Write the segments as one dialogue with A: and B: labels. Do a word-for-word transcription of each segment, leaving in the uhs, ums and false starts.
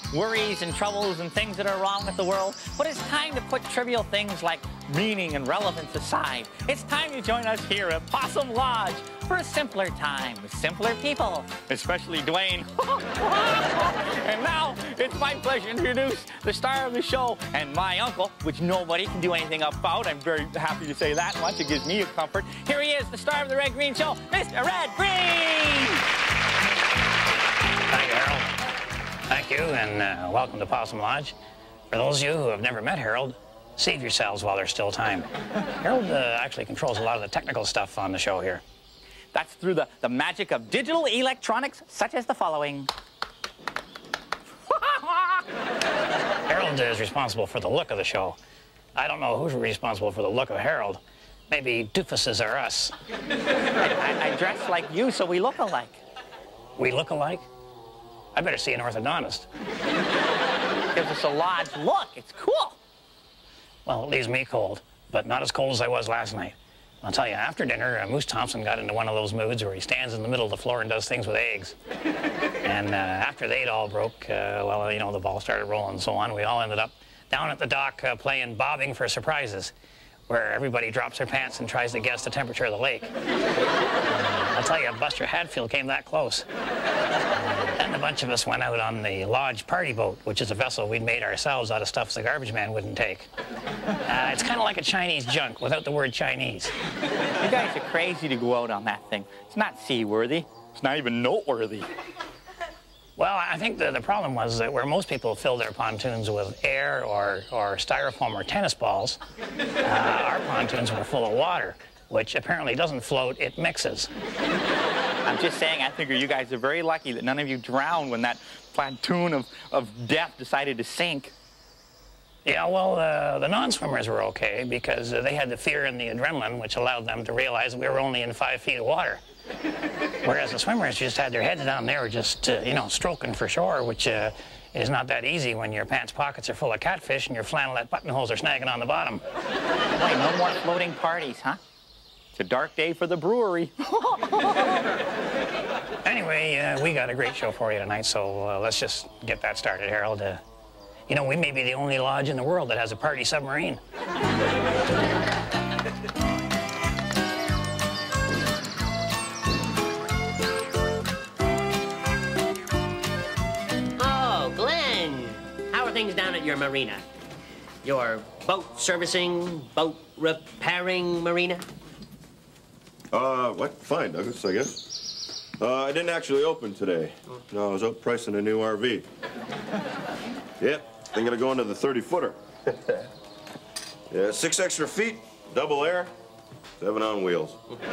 A: worries and troubles and things that are wrong with the world, but it's time to put trivial things like meaning and relevance aside. It's time to join us here at Possum Lodge for a simpler time with simpler people, especially Dwayne. And now, it's my pleasure to introduce the star of the show and my uncle, which nobody can do anything about. I'm very happy to say that much. It gives me a comfort. Here he is, the star of the Red Green Show, Mister Red Green!
B: Thank you, Harold. Thank you, and uh, welcome to Possum Lodge. For those of you who have never met Harold, save yourselves while there's still time. Harold uh, actually controls a lot of the technical stuff on the show here.
A: That's through the, the magic of digital electronics, such as the following.
B: Harold is responsible for the look of the show. I don't know who's responsible for the look of Harold. Maybe doofuses are us.
A: I, I, I dress like you, so we look alike.
B: We look alike? I better see an orthodontist.
A: Gives us a lodge look. It's cool.
B: Well, it leaves me cold, but not as cold as I was last night. I'll tell you, after dinner, uh, Moose Thompson got into one of those moods where he stands in the middle of the floor and does things with eggs. And uh, after they all broke, uh, well, you know, the ball started rolling and so on, we all ended up down at the dock uh, playing bobbing for surprises, where everybody drops their pants and tries to guess the temperature of the lake. Uh, I'll tell you, Buster Hadfield came that close. Then a bunch of us went out on the Lodge party boat, which is a vessel we'd made ourselves out of stuff the garbage man wouldn't take. Uh, it's kind of like a Chinese junk without the word Chinese.
A: You guys are crazy to go out on that thing. It's not seaworthy. It's not even noteworthy.
B: Well, I think the, the problem was that where most people fill their pontoons with air or, or styrofoam or tennis balls, uh, our pontoons were full of water, which apparently doesn't float, it mixes.
A: I'm just saying, I figure you guys are very lucky that none of you drowned when that pontoon of, of death decided to sink.
B: Yeah, well, uh, the non-swimmers were okay because uh, they had the fear and the adrenaline, which allowed them to realize we were only in five feet of water. Whereas the swimmers just had their heads down there, just, uh, you know, stroking for shore, which uh, is not that easy when your pants pockets are full of catfish and your flannelette buttonholes are snagging on the bottom.
A: Boy, no more floating parties, huh? It's a dark day for the brewery.
B: Anyway, uh, we got a great show for you tonight, so uh, let's just get that started, Harold. Uh, you know, we may be the only lodge in the world that has a party submarine.
C: Oh, Glenn, how are things down at your marina? Your boat servicing, boat repairing marina?
D: Uh, what? Fine, Douglas, I guess. Uh, I didn't actually open today. No, I was out pricing a new R V. Yep, I'm gonna go into the thirty-footer. Yeah, six extra feet, double air, seven on wheels.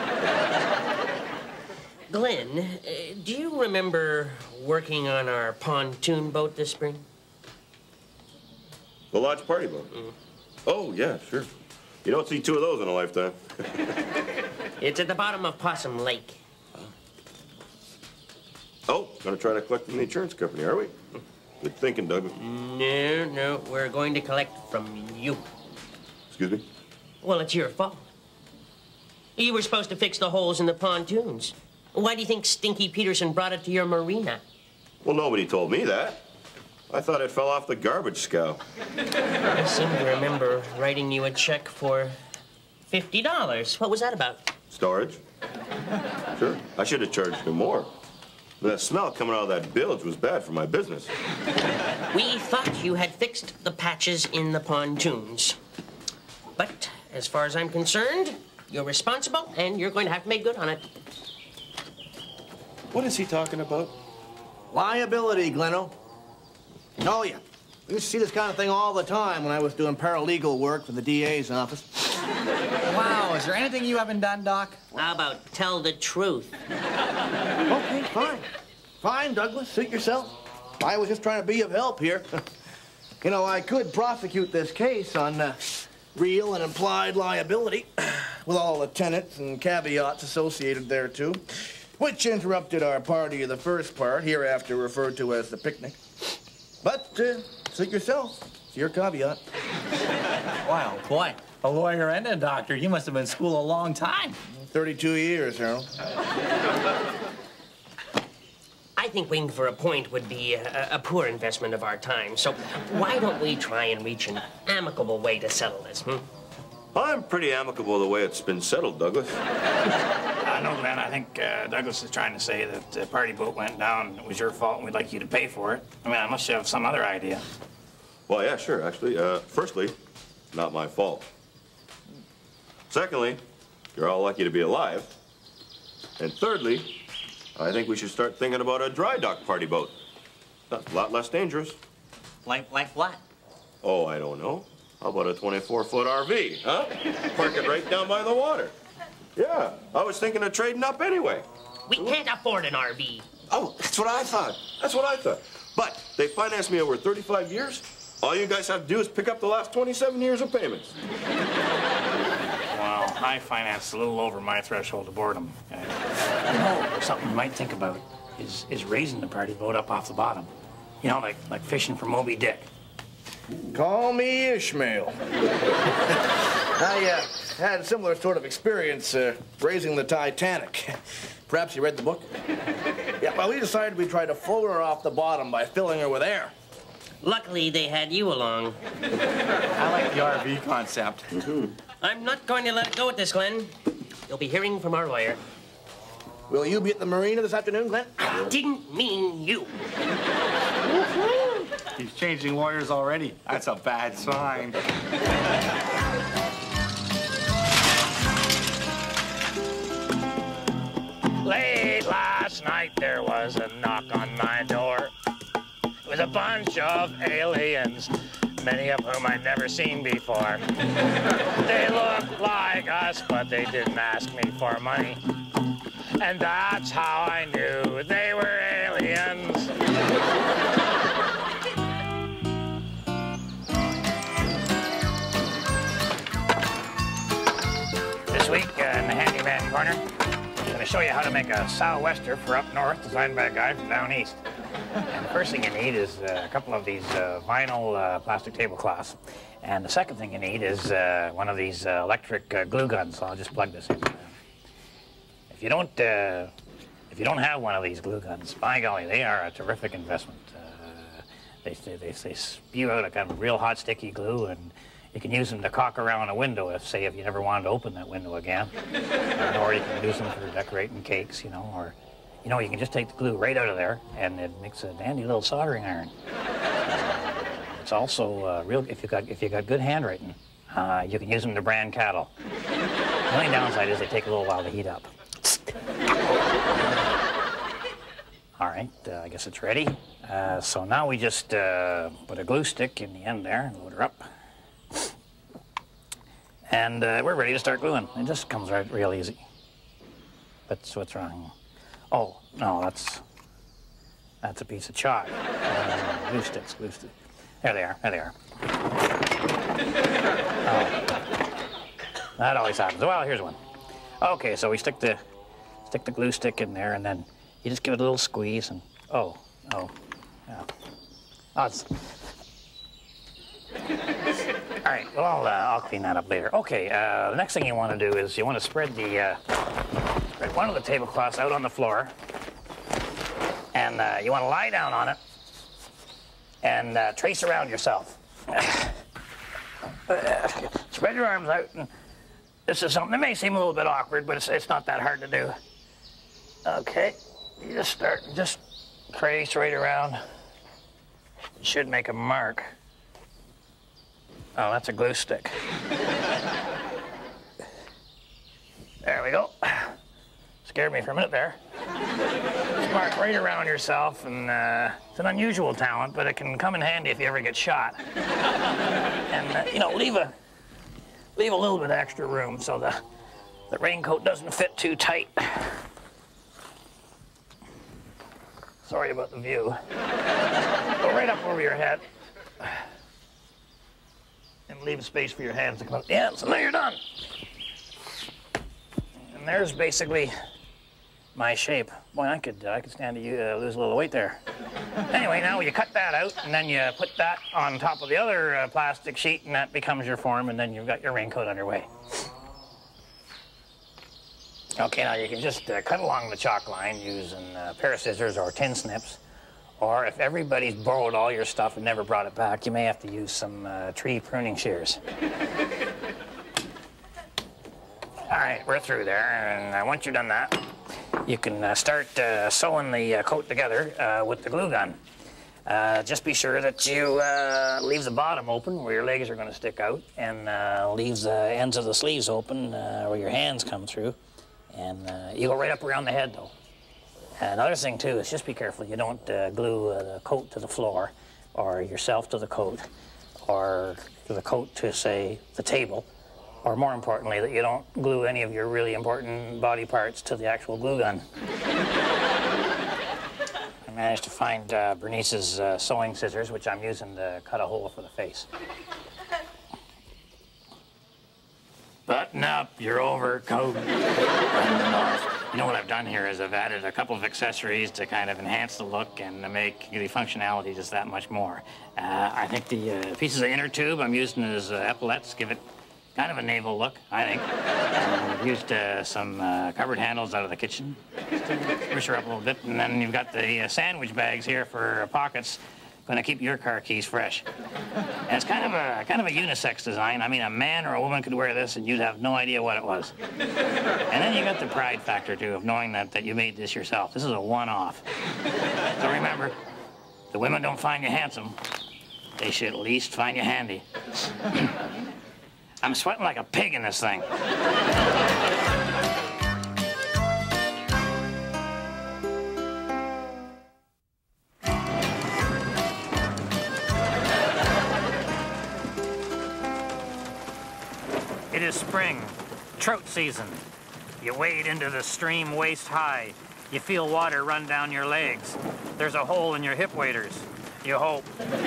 C: Glenn, uh, do you remember working on our pontoon boat this spring?
D: The Lodge party boat? Mm. Oh, yeah, sure. You don't see two of those in a lifetime.
C: It's at the bottom of Possum Lake.
D: Oh, gonna try to collect from the insurance company, are we? Good thinking, Douglas.
C: No, no, we're going to collect from you.
D: Excuse me?
C: Well, it's your fault. You were supposed to fix the holes in the pontoons. Why do you think Stinky Peterson brought it to your marina?
D: Well, nobody told me that. I thought it fell off the garbage scow.
C: I seem to remember writing you a check for fifty dollars. What was that about?
D: Storage? Sure. I should have charged him more. But that smell coming out of that bilge was bad for my business.
C: We thought you had fixed the patches in the pontoons. But as far as I'm concerned, you're responsible and you're going to have to make good on it.
D: What is he talking about?
E: Liability, Gleno. Oh, yeah. We used to see this kind of thing all the time when I was doing paralegal work for the D A's office.
F: Wow, is there anything you haven't done, Doc?
C: How about tell the truth?
E: Okay, fine. Fine, Douglas, suit yourself. I was just trying to be of help here. You know, I could prosecute this case on uh, real and implied liability with all the tenets and caveats associated thereto, which interrupted our party of the first part, hereafter referred to as the picnic. But, uh, suit yourself. It's your caveat.
F: Wow, boy, a lawyer and a doctor. You must have been in school a long time.
E: thirty-two years, Harold.
C: I I think waiting for a point would be a, a poor investment of our time. So why don't we try and reach an amicable way to settle this, hmm?
D: I'm pretty amicable the way it's been settled, Douglas.
B: Uh, no, Glenn, I think uh, Douglas is trying to say that the party boat went down and it was your fault and we'd like you to pay for it. I mean, unless you have some other idea.
D: Well, yeah, sure, actually. Uh, firstly, not my fault. Secondly, you're all lucky to be alive. And thirdly, I think we should start thinking about a dry dock party boat. That's a lot less dangerous.
A: Like, like what?
D: Oh, I don't know. How about a twenty-four foot R V, huh? Park it right down by the water. Yeah, I was thinking of trading up anyway.
C: We can't afford an R V.
D: Oh, that's what I thought. That's what I thought. But they financed me over thirty-five years. All you guys have to do is pick up the last twenty-seven years of payments.
B: Well, I financed a little over my threshold of boredom. Uh, you know, something you might think about is, is raising the party boat up off the bottom. You know, like, like fishing for Moby Dick.
E: Call me Ishmael. I uh, had a similar sort of experience uh, raising the Titanic. Perhaps you read the book? Yeah, well, we decided we'd try to float her off the bottom by filling her with air.
C: Luckily, they had you along.
F: I like the R V concept.
D: Mm-hmm.
C: I'm not going to let it go with this, Glenn. You'll be hearing from our lawyer.
E: Will you be at the marina this afternoon, Glenn?
C: I didn't mean you.
F: He's changing lawyers already. That's a bad sign.
B: Late last night there was a knock on my door. It was a bunch of aliens, many of whom I'd never seen before. They looked like us, but they didn't ask me for money. And that's how I knew they were aliens. This week uh, in the Handyman Corner, I'm going to show you how to make a sou'wester for up north designed by a guy from down east. And the first thing you need is uh, a couple of these uh, vinyl uh, plastic tablecloths. And the second thing you need is uh, one of these uh, electric uh, glue guns. So I'll just plug this in. If you don't, uh, if you don't have one of these glue guns, by golly, they are a terrific investment. Uh, they, they, they, they spew out a kind of real hot, sticky glue, and you can use them to caulk around a window, if, say, if you never wanted to open that window again. Or you can use them for decorating cakes, you know, or, you know, you can just take the glue right out of there, and it makes a dandy little soldering iron. It's also uh, real, if you got, if you got good handwriting, uh, you can use them to brand cattle. The only downside is they take a little while to heat up. All right, uh, I guess it's ready. Uh, so now we just uh, put a glue stick in the end there, load her up. And uh, we're ready to start gluing. It just comes right real easy. But what's wrong? Oh, no, that's that's a piece of chalk. Uh, glue sticks, glue sticks. There they are, there they are. Oh. That always happens. Well, here's one. Okay, so we stick the stick the glue stick in there, and then you just give it a little squeeze, and oh, oh, yeah. Oh, it's... All right, well, I'll, uh, I'll clean that up later. Okay, uh, the next thing you want to do is you want to spread the uh, spread one of the tablecloths out on the floor, and uh, you want to lie down on it and uh, trace around yourself. Spread your arms out. And this is something that may seem a little bit awkward, but it's, it's not that hard to do. Okay, you just start, just trace right around. You should make a mark. Oh, that's a glue stick. There we go. Scared me for a minute there. Just mark right around yourself, and uh, it's an unusual talent, but it can come in handy if you ever get shot. And, uh, you know, leave a, leave a little bit of extra room so the, the raincoat doesn't fit too tight. Sorry about the view. Go right up over your head. And leave space for your hands to come out. Yeah, so now you're done. And there's basically my shape. Boy, I could, I could stand to you, uh, lose a little weight there. Anyway, now you cut that out, and then you put that on top of the other uh, plastic sheet, and that becomes your form, and then you've got your raincoat underway. Okay, now you can just uh, cut along the chalk line using a pair of scissors or tin snips. Or if everybody's borrowed all your stuff and never brought it back, you may have to use some uh, tree pruning shears. All right, we're through there, and uh, once you've done that, you can uh, start uh, sewing the uh, coat together uh, with the glue gun. Uh, just be sure that you uh, leave the bottom open where your legs are going to stick out, and uh, leave the ends of the sleeves open uh, where your hands come through. And uh, you go right up around the head, though. Another thing, too, is just be careful you don't uh, glue uh, the coat to the floor, or yourself to the coat, or the coat to, say, the table, or more importantly, that you don't glue any of your really important body parts to the actual glue gun. I managed to find uh, Bernice's uh, sewing scissors, which I'm using to cut a hole for the face. Button up your overcoat. You know what I've done here is I've added a couple of accessories to kind of enhance the look and to make the functionality just that much more. Uh, I think the uh, pieces of inner tube I'm using as uh, epaulettes give it kind of a naval look, I think. Uh, I've used uh, some uh, cupboard handles out of the kitchen, just to spruce her up a little bit, and then you've got the uh, sandwich bags here for uh, pockets. Going to keep your car keys fresh. And it's kind of a kind of a unisex design. I mean, a man or a woman could wear this and you'd have no idea what it was. And then you got the pride factor, too, of knowing that, that you made this yourself. This is a one-off. So remember, the women don't find you handsome. They should at least find you handy. I'm sweating like a pig in this thing. It is spring, trout season. You wade into the stream waist high. You feel water run down your legs. There's a hole in your hip waders. You hope.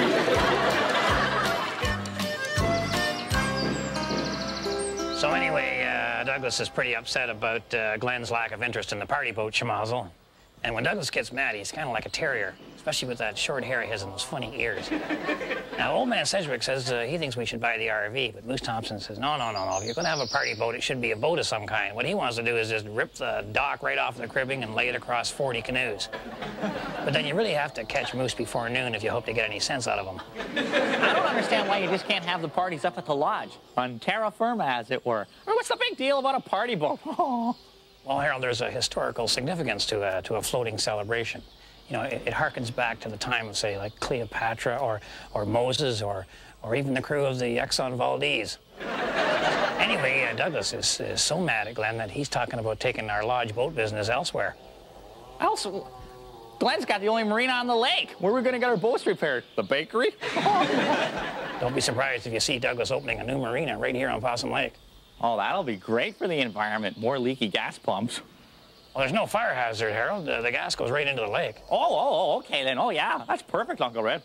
B: So anyway, uh, Douglas is pretty upset about uh, Glenn's lack of interest in the party boat schmozzle. And when Douglas gets mad, he's kind of like a terrier, especially with that short hair he has and those funny ears. Now, old man Sedgwick says uh, he thinks we should buy the R V, but Moose Thompson says, no, no, no, no. If you're going to have a party boat, it should be a boat of some kind. What he wants to do is just rip the dock right off the cribbing and lay it across forty canoes. But then you really have to catch Moose before noon if you hope to get any sense out of him.
A: I don't understand why you just can't have the parties up at the lodge, on terra firma, as it were. Or what's the big deal about a party boat? Oh.
B: Well, Harold, there's a historical significance to a, to a floating celebration. You know, it, it harkens back to the time of, say, like Cleopatra or, or Moses or, or even the crew of the Exxon Valdez. Anyway, uh, Douglas is, is so mad at Glenn that he's talking about taking our lodge boat business elsewhere.
A: Also, Glenn's got the only marina on the lake. Where are we going to get our boats repaired? The bakery?
B: Don't be surprised if you see Douglas opening a new marina right here on Possum Lake.
A: Oh, that'll be great for the environment. More leaky gas pumps.
B: Well, there's no fire hazard, Harold. Uh, the gas goes right into the lake.
A: Oh, oh, oh, okay then. Oh, yeah. That's perfect, Uncle Red.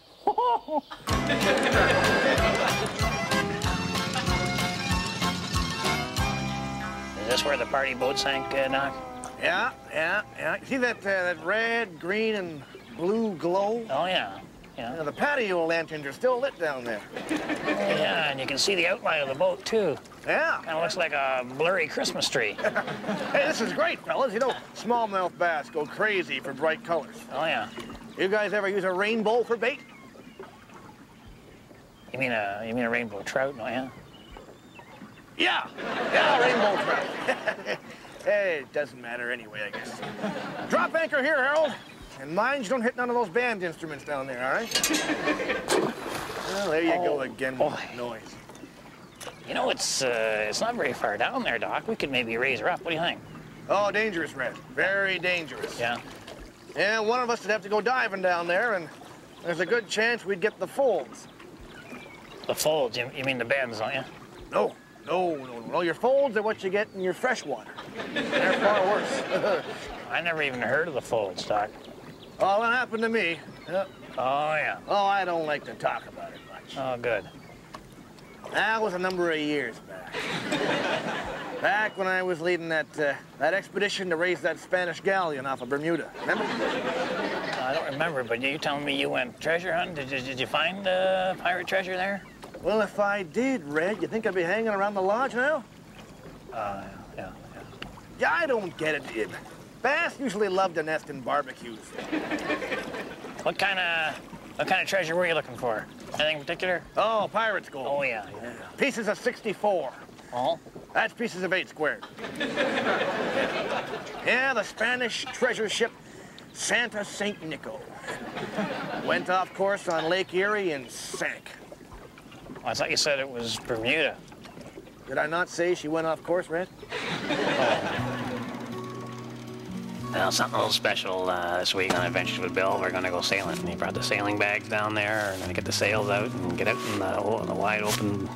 B: Is this where the party boat sank, uh, Doc?
E: Yeah, yeah, yeah. You see that, uh, that red, green, and blue glow?
B: Oh, yeah. Yeah.
E: You know, the patio lanterns are still lit down there.
B: Yeah, and you can see the outline of the boat, too.
E: Yeah.
B: Kind of looks like a blurry Christmas tree.
E: Hey, this is great, fellas. You know, smallmouth bass go crazy for bright colors.
B: Oh, yeah.
E: You guys ever use a rainbow for bait?
B: You mean a, you mean a rainbow trout, no, yeah?
E: Yeah. Yeah, rainbow trout. Hey, it doesn't matter anyway, I guess. Drop anchor here, Harold. And mind you don't hit none of those band instruments down there, all right? Well, there you oh, go again with that noise.
B: You know, it's uh, it's not very far down there, Doc. We could maybe raise her up. What do you think?
E: Oh, dangerous, Red. Very dangerous.
B: Yeah?
E: Yeah, one of us would have to go diving down there, and there's a good chance we'd get the folds.
B: The folds? You, you mean the bends, don't you?
E: No, no, no, no. Your folds are what you get in your freshwater. They're far worse.
B: I never even heard of the folds, Doc.
E: Oh, that happened to me. Yep.
B: Oh, yeah.
E: Oh, I don't like to talk about it much.
B: Oh, good.
E: That was a number of years back. Back when I was leading that, uh, that expedition to raise that Spanish galleon off of Bermuda. Remember?
B: I don't remember, but you telling me you went treasure hunting? Did you, did you find uh, pirate treasure there?
E: Well, if I did, Red, you think I'd be hanging around the lodge now?
B: Uh, yeah, yeah.
E: Yeah, I don't get it. it. Bass usually love to nest in barbecues.
B: What kind of what kind of treasure were you looking for? Anything in particular?
E: Oh, pirate's gold.
B: Oh, yeah. yeah.
E: Pieces of sixty-four.
B: Oh?
E: That's pieces of eight squared. Yeah, the Spanish treasure ship Santa Saint Nico. Went off course on Lake Erie and sank.
B: Well, I thought you said it was Bermuda.
E: Did I not say she went off course, Red?
B: Oh. Well, something a little special uh, this week on Adventures with Bill. We're going to go sailing. He brought the sailing bags down there. We're going to get the sails out and get out in the, oh, the wide open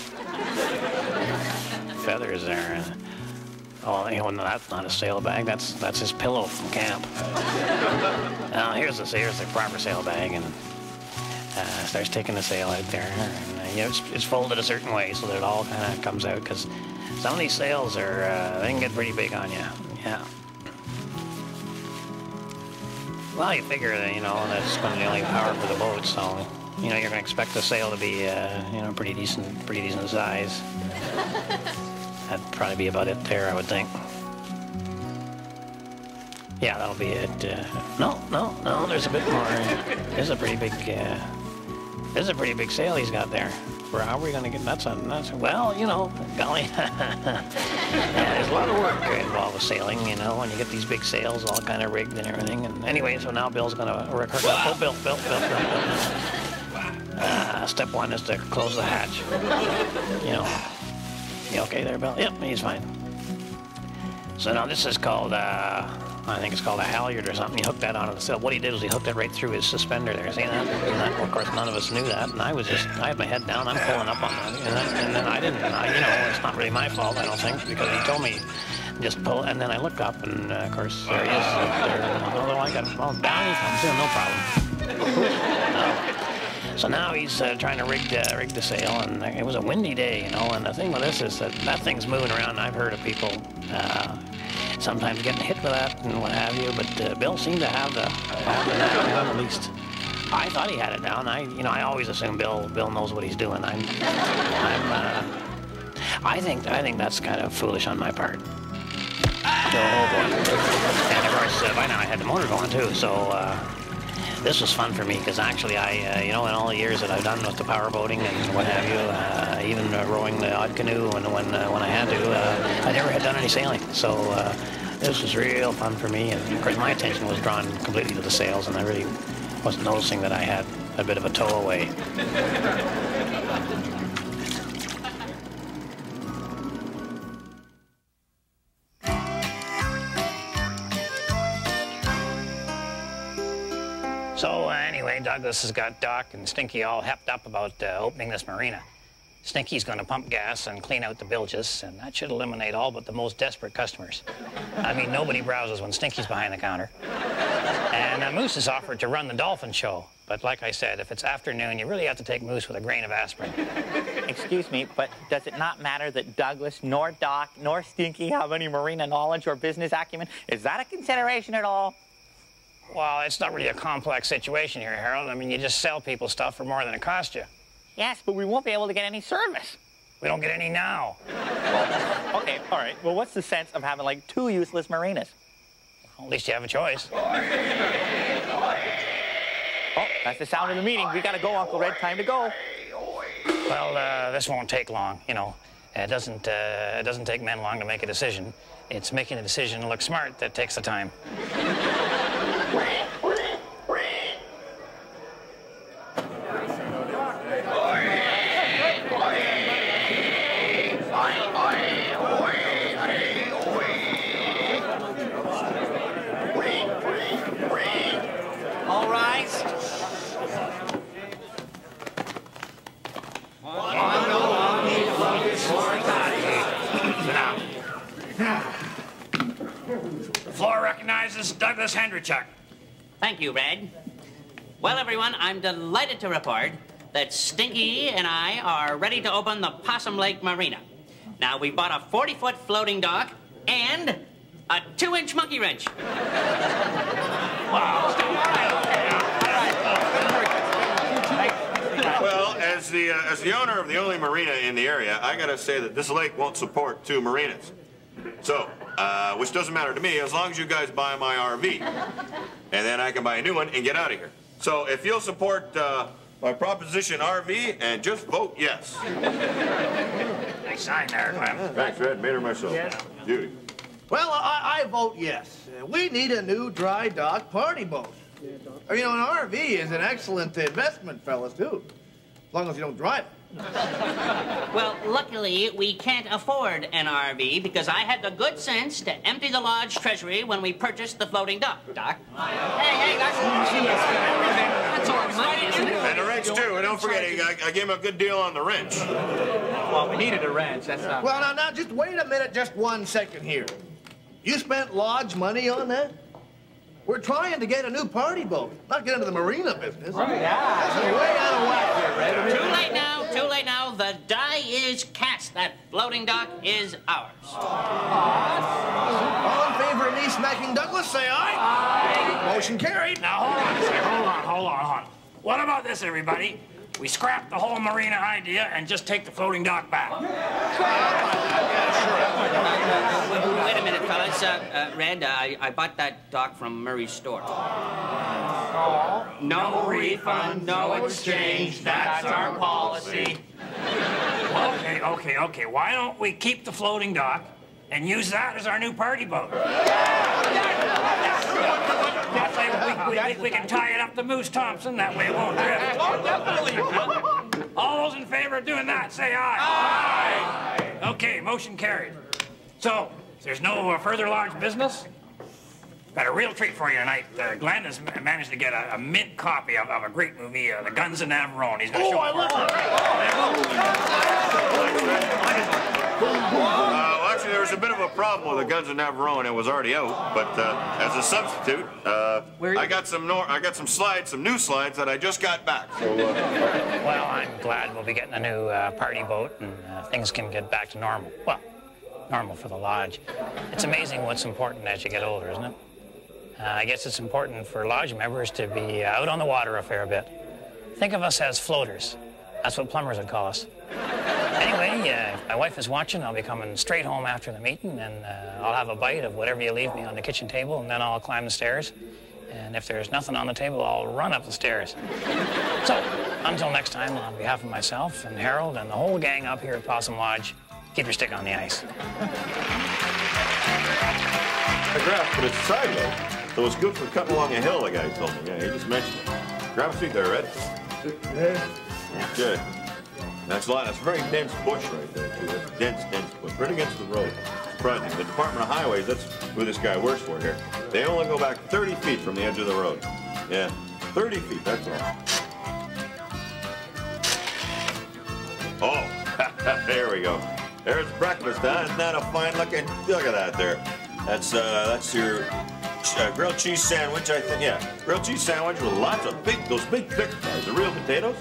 B: feathers there. Oh, you know, no, that's not a sail bag. That's that's his pillow from camp. Now, here's the here's the proper sail bag, and uh, starts taking the sail out there. And, uh, you know, it's, it's folded a certain way so that it all kind of comes out, because some of these sails are, uh, they can get pretty big on you. Yeah. Well, you figure that, you know, that's going to be the only power for the boat, so, you know, you're going to expect the sail to be, uh, you know, pretty decent, pretty decent size. That'd probably be about it there, I would think. Yeah, that'll be it. Uh, no, no, no, there's a bit more. There's a pretty big, uh, there's a pretty big sail he's got there. For how are we going to get, that's a, that's, well, you know, golly. Yeah, there's a lot of work involved with sailing, you know, when you get these big sails all kind of rigged and everything. And anyway, so now Bill's going to work her. Oh, Bill, Bill, Bill, Bill, Bill. Uh, step one is to close the hatch. You know. You okay there, Bill? Yep, he's fine. So now this is called, uh, I think it's called a halyard or something. He hooked that onto the sail. What he did was he hooked it right through his suspender there. See that? And that, of course, none of us knew that. And I was just, I had my head down. I'm pulling up on that. And then, and then I didn't, I, you know, it's not really my fault, I don't think, because he told me just pull. And then I look up, and uh, of course, there he is. There, although I got him, well, down he comes in, no problem. uh, So now he's uh, trying to rig, uh, rig the sail, and it was a windy day, you know, and the thing with this is that that thing's moving around. I've heard of people uh, sometimes getting hit with that and what have you, but uh, Bill seemed to have the, have the knack down at least. I thought he had it down. I, you know, I always assume Bill, Bill knows what he's doing. I'm, I'm, uh, I think, I think that's kind of foolish on my part. Oh boy! And of course, uh, by now I had the motor going too, so. Uh, This was fun for me because actually I, uh, you know, in all the years that I've done with the power boating and what have you, uh, even uh, rowing the odd canoe when when uh, when I had to, uh, I never had done any sailing. So uh, this was real fun for me. And of course, my attention was drawn completely to the sails, and I really wasn't noticing that I had a bit of a tow away. So uh, anyway, Douglas has got Doc and Stinky all hepped up about uh, opening this marina. Stinky's going to pump gas and clean out the bilges, and that should eliminate all but the most desperate customers. I mean, nobody browses when Stinky's behind the counter. And uh, Moose has offered to run the dolphin show. But like I said, if it's afternoon, you really have to take Moose with a grain of aspirin.
A: Excuse me, but does it not matter that Douglas, nor Doc, nor Stinky have any marina knowledge or business acumen? Is that a consideration at all?
B: Well, it's not really a complex situation here, Harold. I mean, you just sell people stuff for more than it costs you.
A: Yes, but we won't be able to get any service.
B: We don't get any now.
A: Well, okay, all right. Well, what's the sense of having, like, two useless marinas?
B: Well, at least you have a choice.
A: Oh, that's the sound of the meeting. We gotta go, Uncle Red. Time to go.
B: Well, uh, this won't take long, you know. It doesn't, uh, it doesn't take men long to make a decision. It's making a decision to look smart that takes the time.
A: All right.
B: Quando, Omni, Flunkus, Moritati. The floor recognizes Douglas Hendrichuk.
C: Thank you, Red. Well, everyone, I'm delighted to report that Stinky and I are ready to open the Possum Lake Marina. Now, we bought a forty-foot floating dock and a two-inch monkey wrench.
B: Wow.
D: Well, as the uh, as the owner of the only marina in the area, I gotta say that this lake won't support two marinas. So, uh, which doesn't matter to me as long as you guys buy my R V. And then I can buy a new one and get out of here. So if you'll support uh, my proposition R V and just vote yes.
B: Nice sign there, Clem.
D: Thanks, Red. Made her myself.
A: Yes.
D: Beauty.
E: Well, I, I vote yes. Uh, We need a new dry dock party boat. Uh, You know, an R V is an excellent investment, fellas, too. As long as you don't drive it.
C: Well, luckily, we can't afford an R V because I had the good sense to empty the lodge treasury when we purchased the floating dock. Doc? Hey, hey, that's... That's our money, isn't it?
D: And the wrench, too. And don't forget, I, I gave him a good deal on the wrench.
F: Well, we needed a wrench. That's not.
E: Well, now, now, just wait a minute, just one second here. You spent lodge money on that? We're trying to get a new party boat, not get into the marina business. Right, yeah. This is way out of whack here, Red.
C: Too late now, too late now. The die is cast. That floating dock is ours.
E: All in favor of me smacking Douglas, say aye. Aye. Motion carried.
B: Now, hold on a second. Hold on, hold on, hold on. What about this, everybody? We scrap the whole marina idea and just take the floating dock back.
C: Wait a minute, fellas. Uh, uh, Red, uh, I, I bought that dock from Murray's store.
A: No refund, no exchange. That's our policy.
B: Okay, okay, okay. Why don't we keep the floating dock and use that as our new party boat? That way we, we, we, we can tie it up to Moose Thompson. That way it won't drift.
A: Oh, definitely.
B: All those in favor of doing that, say aye. Aye. Okay, motion carried. So, if there's no uh, further lodge business, got a real treat for you tonight. Uh, Glenn has ma- managed to get a, a mint copy of, of a great movie, uh, The Guns of Navarone. He's going to show it for us.
D: Uh, well, actually, there was a bit of a problem with the Guns of Navarone. It was already out, but uh, as a substitute, uh, I got some nor I got some slides, some new slides that I just got back. So, uh,
B: Well, I'm glad we'll be getting a new uh, party boat and uh, things can get back to normal. Well, normal for the lodge. It's amazing what's important as you get older, isn't it? Uh, I guess it's important for lodge members to be uh, out on the water a fair bit. Think of us as floaters. That's what plumbers would call us. Anyway, uh, if my wife is watching, I'll be coming straight home after the meeting, and uh, I'll have a bite of whatever you leave me on the kitchen table, and then I'll climb the stairs. And if there's nothing on the table, I'll run up the stairs. So, until next time, on behalf of myself and Harold and the whole gang up here at Possum Lodge, keep your stick on the ice.
D: I grabbed, but it's sideways, so it's good for cutting along a hill, the guy told me. Yeah, he just mentioned it. Grab a seat there, Red.
E: Yeah.
D: Good. That's a lot. That's a very dense bush right there, too. That's dense, dense bush. Right against the road. Surprising. The Department of Highways, that's who this guy works for here. They only go back thirty feet from the edge of the road. Yeah, thirty feet, that's all. Oh, there we go. There's breakfast, huh? Isn't that a fine looking? Look at that there. That's, uh, that's your uh, grilled cheese sandwich, I think. Yeah, grilled cheese sandwich with lots of big, those big thick fries. The real potatoes.